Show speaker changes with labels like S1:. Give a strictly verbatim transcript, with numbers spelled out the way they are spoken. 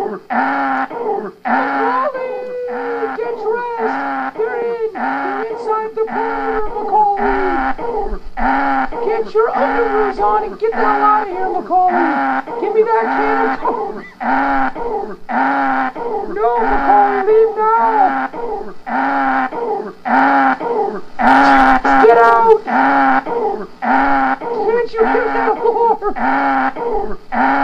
S1: Get dressed! You're in! You're inside the perimeter, Macaulay! Get your underoos on and get the hell out of here, Macaulay! Give me that can of Coke! No, Macaulay, leave now! Get out! Can't you hear that roar?